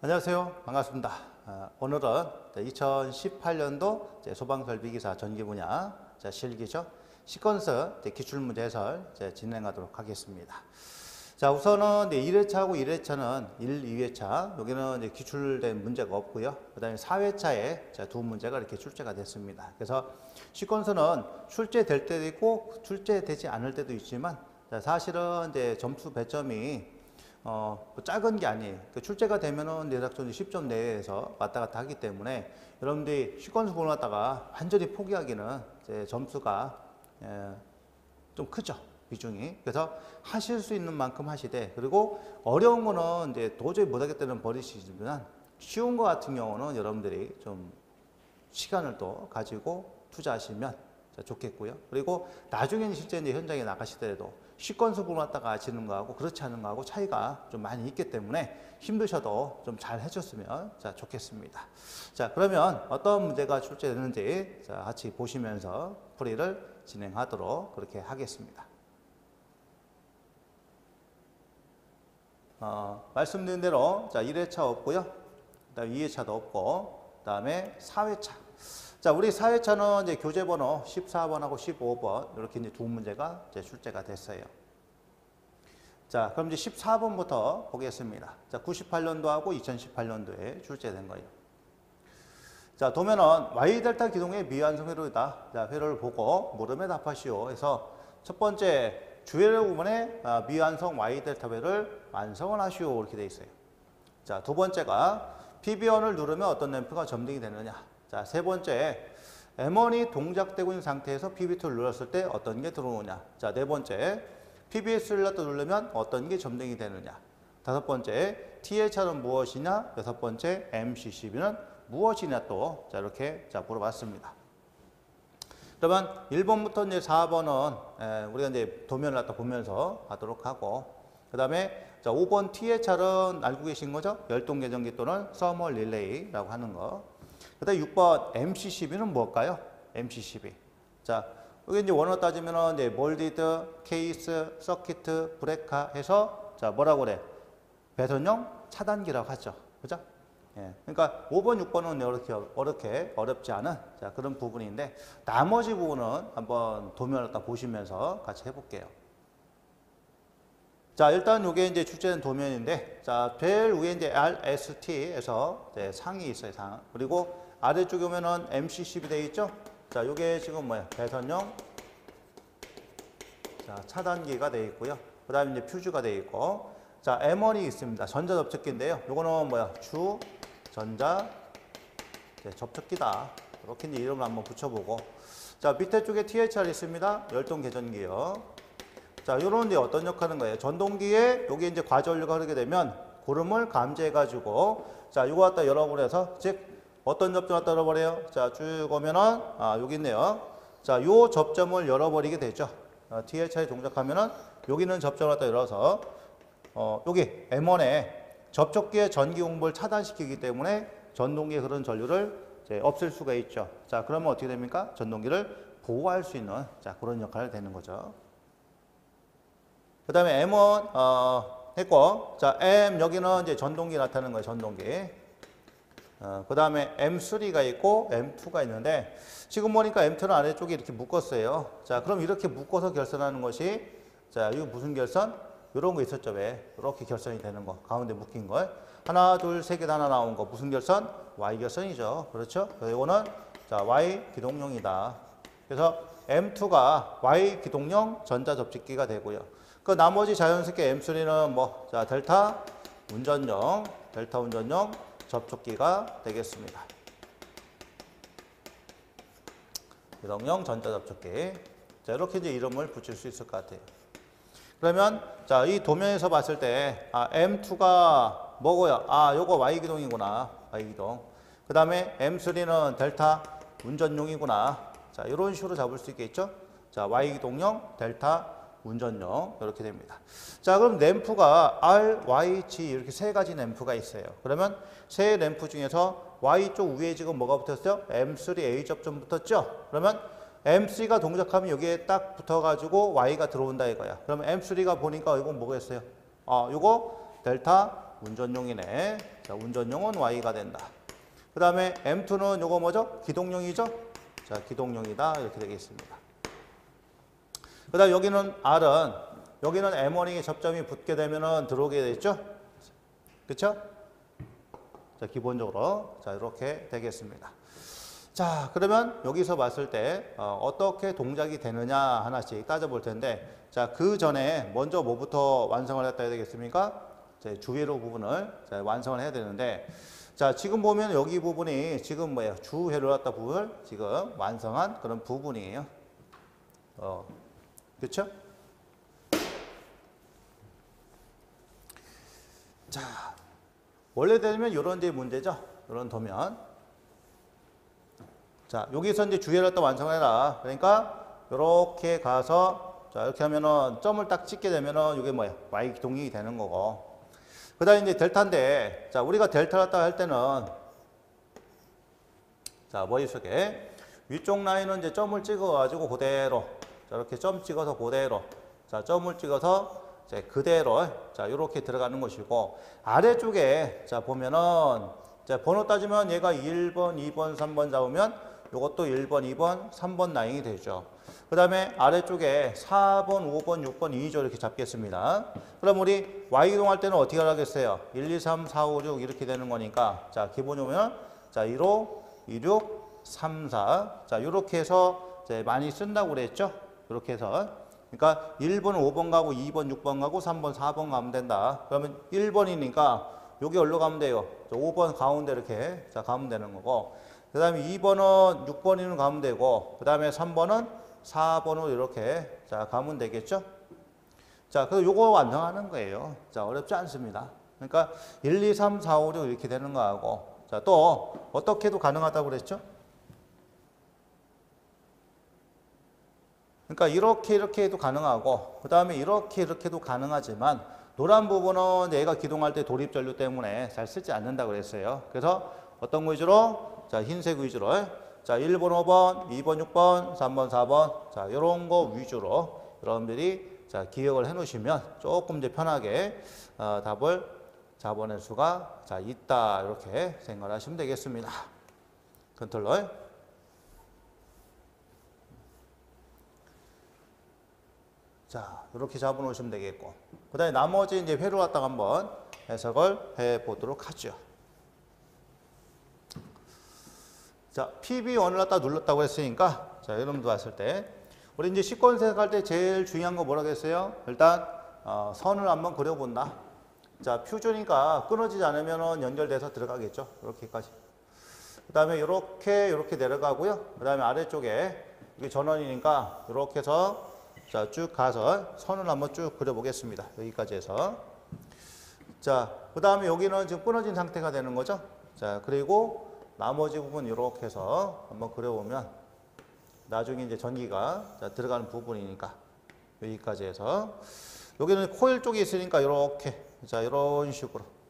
안녕하세요. 반갑습니다. 오늘은 2018년도 소방설비기사 전기 분야 실기죠. 시퀀스 기출문제 해설 진행하도록 하겠습니다. 자, 우선은 1회차하고 1회차는 1, 2회차 여기는 기출된 문제가 없고요. 그 다음에 4회차에 두 문제가 이렇게 출제가 됐습니다. 그래서 시퀀스는 출제될 때도 있고 출제되지 않을 때도 있지만 사실은 점수 배점이 작은 게 아니에요. 출제가 되면은 대략적으로 10점 내외에서 왔다 갔다 하기 때문에 여러분들이 시퀀스 보러 갔다가 완전히 포기하기는 점수가 좀 크죠. 비중이. 그래서 하실 수 있는 만큼 하시되, 그리고 어려운 거는 도저히 못하겠다는 버리시지만 쉬운 거 같은 경우는 여러분들이 좀 시간을 또 가지고 투자하시면 좋겠고요. 그리고 나중에는 실제 현장에 나가시더라도 시퀀스 보러 갔다가 아시는 거하고 그렇지 않은 거하고 차이가 좀 많이 있기 때문에 힘드셔도 좀 잘 해줬으면 좋겠습니다. 자, 그러면 어떤 문제가 출제되는지 같이 보시면서 풀이를 진행하도록 그렇게 하겠습니다. 말씀드린 대로 1회차 없고요. 그 다음에 2회차도 없고, 그 다음에 4회차. 자, 우리 4회차는 이제 교재번호 14번하고 15번 이렇게 이제 두 문제가 출제가 됐어요. 자, 그럼 이제 14번부터 보겠습니다. 자, 98년도하고 2018년도에 출제된 거예요. 자, 도면은 y 델타 기동의 미완성 회로이다. 자, 회로를 보고 물음에 답하시오. 해서 첫 번째 주회로 부분에 미완성 y 델타 회를 완성을 하시오 이렇게 돼 있어요. 자, 두 번째가 PB1을 누르면 어떤 램프가 점등이 되느냐. 자, 세 번째, M1이 동작되고 있는 상태에서 PB2를 눌렀을 때 어떤 게 들어오느냐. 자, 네 번째, PBS를 누르면 어떤 게 점등이 되느냐. 다섯 번째, THR은 무엇이냐. 여섯 번째, MCCB는 무엇이냐 또. 자, 이렇게 물어봤습니다. 그러면 1번부터 이제 4번은 우리가 이제 도면을 갖다 보면서 하도록 하고, 그 다음에 5번 THR은 알고 계신 거죠? 열동 계전기 또는 서멀 릴레이라고 하는 거. 그 다음에 6번 MCCB는 뭘까요? MCCB. 자, 여기 이제 원어 따지면은 이제 몰디드, 케이스, 서키트, 브레카 해서 뭐라고 그래? 배선용 차단기라고 하죠. 그죠? 예. 그러니까 5번, 6번은 이렇게 어렵지 않은 그런 부분인데, 나머지 부분은 한번 도면을 갖다 보시면서 같이 해볼게요. 자, 일단 이게 이제 출제된 도면인데, 자, 제일 위에 이제 RST에서 상이 있어요, 상. 그리고 아래쪽에 오면은 MCCB 되어 있죠? 자, 요게 지금 뭐야? 배선용 차단기가 되어 있고요. 그 다음에 이제 퓨즈가 되어 있고, 자, M1이 있습니다. 전자 접촉기인데요. 요거는 뭐야? 주 전자 접촉기다. 이렇게 이제 이름을 한번 붙여보고, 자, 밑에 쪽에 THR 있습니다. 열동 계전기요. 자, 요런 데 어떤 역할을 하는 거예요? 전동기에 여기 이제 과전류가 흐르게 되면 고름을 감지해가지고, 자, 요거 갖다 열어버려서, 즉, 어떤 접점 갖다 열어버려요? 자, 쭉 오면은, 여기 있네요. 자, 요 접점을 열어버리게 되죠. THR이 동작하면은, 여기 있는 접점을 갖다 열어서, 여기 M1에 접촉기의 전기 공부를 차단시키기 때문에 전동기에 흐르는 전류를 없앨 수가 있죠. 자, 그러면 어떻게 됩니까? 전동기를 보호할 수 있는, 그런 역할이 되는 거죠. 그 다음에 M1, 했고, 자, M, 여기는 이제 전동기 나타나는 거예요, 전동기. 그 다음에 M3가 있고, M2가 있는데, 지금 보니까 M2는 아래쪽에 이렇게 묶었어요. 자, 그럼 이렇게 묶어서 결선하는 것이, 자, 이거 무슨 결선? 이런 거 있었죠, 왜? 이렇게 결선이 되는 거. 가운데 묶인 거. 하나, 둘, 세 개 하나 나온 거. 무슨 결선? Y 결선이죠. 그렇죠? 이거는, 자, Y 기동용이다. 그래서 M2가 Y 기동용 전자 접촉기가 되고요. 그 나머지 자연스럽게 M3는 뭐, 자, 델타 운전용 접촉기가 되겠습니다. 기동용 전자 접촉기. 자, 이렇게 이제 이름을 붙일 수 있을 것 같아요. 그러면, 자, 이 도면에서 봤을 때, M2가 뭐고요? 요거 Y 기동이구나. Y 기동. 그 다음에 M3는 델타 운전용이구나. 자, 이런 식으로 잡을 수 있겠죠? 자, Y 기동용, 델타 운전용 이렇게 됩니다. 자, 그럼 램프가 R, Y, G 이렇게 세 가지 램프가 있어요. 그러면 세 램프 중에서 Y 쪽 위에 지금 뭐가 붙었어요? M3A 접점 붙었죠? 그러면 M3가 동작하면 여기에 딱 붙어가지고 Y가 들어온다 이거야. 그러면 M3가 보니까 이건 뭐겠어요? 요거 델타 운전용이네. 자, 운전용은 Y가 된다. 그 다음에 M2는 요거 뭐죠? 기동용이죠? 자, 기동용이다. 이렇게 되겠습니다. 그 다음 여기는 R은, 여기는 M1이 접점이 붙게 되면은 들어오게 되죠? 그쵸? 자, 기본적으로. 자, 이렇게 되겠습니다. 자, 그러면 여기서 봤을 때 어떻게 동작이 되느냐 하나씩 따져볼 텐데, 자, 그 전에 먼저 뭐부터 완성을 했다 해야 되겠습니까? 자, 주회로 부분을 자, 완성을 해야 되는데, 자, 지금 보면 여기 부분이 지금 뭐예요? 주회로 갖다 부분을 지금 완성한 그런 부분이에요. 그렇죠? 자, 원래대로면 이런 데 문제죠. 이런 도면. 자, 여기서 이제 주회를 갖다 완성해라. 그러니까 이렇게 가서 자, 이렇게 하면은 점을 딱 찍게 되면은 이게 뭐예요? Y 기동이 되는 거고. 그다음에 이제 델타인데, 자, 우리가 델타를 갖다 할 때는 자, 머릿속에 위쪽 라인은 이제 점을 찍어 가지고 그대로 자, 이렇게 점 찍어서 그대로 자, 점을 찍어서 이제 그대로 자, 이렇게 들어가는 것이고, 아래쪽에 자, 보면은 자, 번호 따지면 얘가 1번, 2번, 3번 잡으면 이것도 1번, 2번, 3번 라인이 되죠. 그 다음에 아래쪽에 4번, 5번, 6번, 2조 이렇게 잡겠습니다. 그럼 우리 Y 이동할 때는 어떻게 하겠어요? 1, 2, 3, 4, 5, 6 이렇게 되는 거니까 자, 기본이면 자, 1호, 2, 6, 3, 4 자, 이렇게 해서 이제 많이 쓴다고 그랬죠? 이렇게 해서. 그러니까 1번, 5번 가고 2번, 6번 가고 3번, 4번 가면 된다. 그러면 1번이니까 여기 어디로 가면 돼요? 5번 가운데 이렇게 자, 가면 되는 거고, 그 다음에 2번은 6번이는 가면 되고, 그 다음에 3번은 4번으로 이렇게 자, 가면 되겠죠? 자, 그래서 요거 완성하는 거예요. 자, 어렵지 않습니다. 그러니까 1, 2, 3, 4, 5, 6 이렇게 되는 거하고, 자, 또 어떻게 해도 가능하다고 그랬죠? 그러니까 이렇게 해도 가능하고, 그 다음에 이렇게 해도 가능하지만, 노란 부분은 얘가 기동할 때 도립 전류 때문에 잘 쓰지 않는다고 그랬어요. 그래서 어떤 거 위주로? 자, 흰색 위주로. 자, 1번, 5번, 2번, 6번, 3번, 4번. 자, 이런 거 위주로 여러분들이 자, 기억을 해 놓으시면 조금 이제 편하게 답을 잡아낼 수가 자, 있다. 이렇게 생각을 하시면 되겠습니다. 컨트롤. 자, 이렇게 잡아 놓으시면 되겠고. 그 다음에 나머지 이제 회로 갖다가 한번 해석을 해 보도록 하죠. 자, PB1을 갖다 눌렀다고 했으니까, 자, 여러분도 봤을 때, 우리 이제 시퀀스 해석할 때 제일 중요한 거 뭐라고 했어요? 일단, 선을 한번 그려본다. 자, 퓨즈니까 끊어지지 않으면 연결돼서 들어가겠죠. 이렇게까지. 그 다음에 이렇게 내려가고요. 그 다음에 아래쪽에, 이게 전원이니까, 이렇게 해서, 자, 쭉 가서 선을 한번 쭉 그려보겠습니다. 여기까지 해서. 자, 그 다음에 여기는 지금 끊어진 상태가 되는 거죠. 자, 그리고 나머지 부분 이렇게 해서 한번 그려보면 나중에 이제 전기가 자, 들어가는 부분이니까 여기까지 해서 여기는 코일 쪽이 있으니까 이렇게 자, 이런 식으로